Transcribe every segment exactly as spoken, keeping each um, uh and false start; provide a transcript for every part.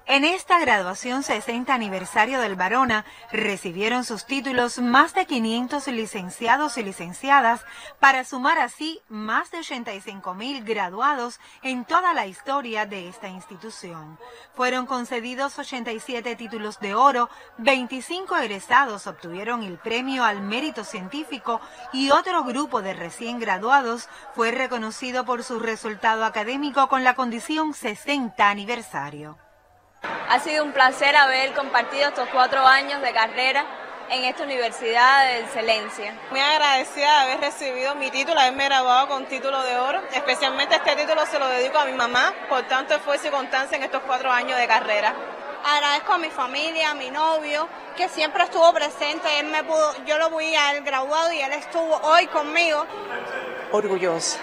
En esta graduación sesenta aniversario del Barona, recibieron sus títulos más de quinientos licenciados y licenciadas, para sumar así más de ochenta y cinco mil graduados en toda la historia de esta institución. Fueron concedidos ochenta y siete títulos de oro, veinticinco egresados obtuvieron el premio al mérito científico y otro grupo de recién graduados fue reconocido por su resultado académico con la condición sesenta aniversario. Ha sido un placer haber compartido estos cuatro años de carrera en esta universidad de excelencia. Muy agradecida de haber recibido mi título, haberme graduado con título de oro. Especialmente este título se lo dedico a mi mamá por tanto esfuerzo y constancia en estos cuatro años de carrera. Agradezco a mi familia, a mi novio, que siempre estuvo presente. Él me pudo, yo lo voy a él graduado y él estuvo hoy conmigo. Orgullosa.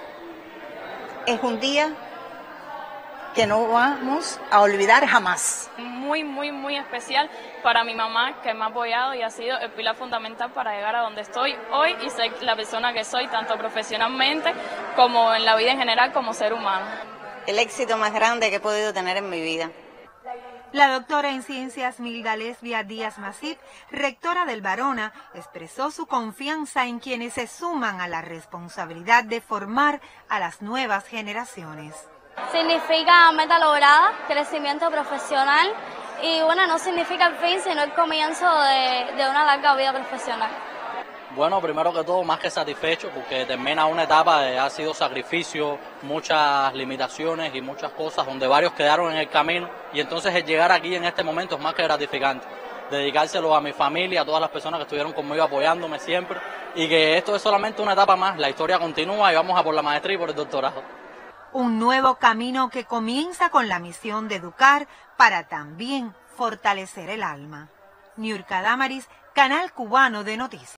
Es un día que no vamos a olvidar jamás. Muy, muy, muy especial para mi mamá, que me ha apoyado y ha sido el pilar fundamental para llegar a donde estoy hoy y ser la persona que soy, tanto profesionalmente como en la vida en general como ser humano. El éxito más grande que he podido tener en mi vida. La doctora en ciencias Milda Lesbia Díaz Masip, rectora del Barona, expresó su confianza en quienes se suman a la responsabilidad de formar a las nuevas generaciones. Significa meta lograda, crecimiento profesional y bueno, no significa el fin, sino el comienzo de, de una larga vida profesional. Bueno, primero que todo, más que satisfecho, porque termina una etapa de ha sido sacrificio, muchas limitaciones y muchas cosas donde varios quedaron en el camino, y entonces el llegar aquí en este momento es más que gratificante. Dedicárselo a mi familia, a todas las personas que estuvieron conmigo apoyándome siempre, y que esto es solamente una etapa más, la historia continúa y vamos a por la maestría y por el doctorado. Un nuevo camino que comienza con la misión de educar para también fortalecer el alma. Niurka Damaris, Canal Cubano de Noticias.